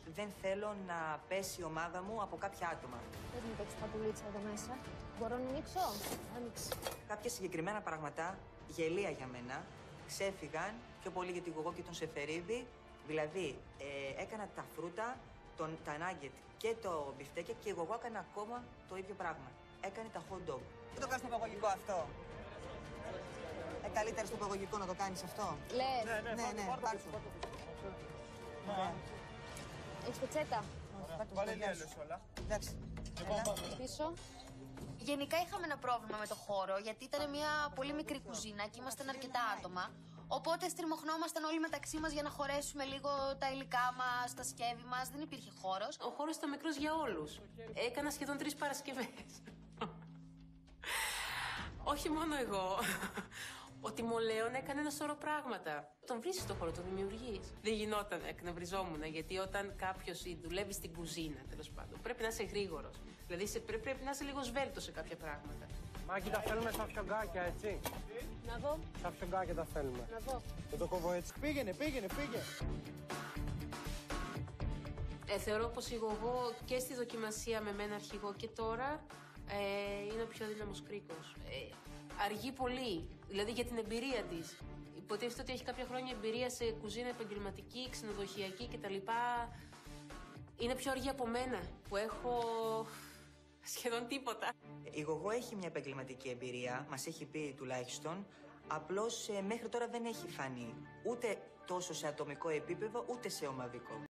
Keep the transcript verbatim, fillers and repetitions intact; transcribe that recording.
δεν θέλω να πέσει η ομάδα μου από κάποια άτομα. Πες μου, παίξεις πατουλίτσα εδώ μέσα. Μπορώ να ανοίξω? Άνοιξε. Κάποια συγκεκριμένα πράγματα, γελία για μένα, ξέφυγαν πιο πολύ για την Γογό και τον Σεφερίδη. Δηλαδή, ε, έκανα τα φρούτα, τον, τα νάγκετ και το μπιφτέκι και η Γογό έκανε ακόμα το ίδιο πράγμα. Έκανε τα hot dog. Δεν το κάνεις στο παγωγικό αυτό. Ε, καλύτερα στο παγωγικό να το κάνεις αυτό. Λες. Ναι, ναι, Ναι, ναι, πάρ' το. Έχεις πετσέτα? Βάλε γέλος όλα. Εντάξει. Πίσω. Γενικά είχαμε ένα πρόβλημα με το χώρο, γιατί ήταν μια πολύ μικρή κουζίνα και ήμασταν αρκετά άτομα. Οπότε στριμωχνόμασταν όλοι μεταξύ μας για να χωρέσουμε λίγο τα υλικά μας, τα σκεύη μας. Δεν υπήρχε χώρος. Ο χώρος ήταν μικρός για όλους. Έκανα σχεδόν τρεις Παρασκευές. Όχι μόνο εγώ. Ο Τιμολέων έκανε ένα σωρό πράγματα. Τον βρίσκεις στο χώρο, τον δημιουργείς. Δεν γινόταν, εκνευριζόμουν, γιατί όταν κάποιος δουλεύει στην κουζίνα, τέλος πάντων, πρέπει να είσαι γρήγορος. Δηλαδή σε, πρέπει, πρέπει να είσαι λίγο σβέλτος σε κάποια πράγματα. Μάκη, τα θέλουμε στα φιωγκάκια, έτσι. Να δω. Στα φιωγκάκια τα θέλουμε. Να δω. Δεν το κόβω έτσι. Πήγαινε, πήγαινε, πήγαινε. Ε, θεωρώ πως η Γογό και στη δοκιμασία με μένα αρχηγό και τώρα ε, είναι ο πιο δύναμος κρίκος. Ε, αργεί πολύ, δηλαδή για την εμπειρία της. Υποτίθεται ότι έχει κάποια χρόνια εμπειρία σε κουζίνα επαγγελματική, ξενοδοχειακή κτλ. Είναι πιο αργή από μένα, που έχω σχεδόν τίποτα. Η Γογό έχει μια επαγγελματική εμπειρία, μας έχει πει τουλάχιστον. Απλώς ε, μέχρι τώρα δεν έχει φανεί ούτε τόσο σε ατομικό επίπεδο, ούτε σε ομαδικό.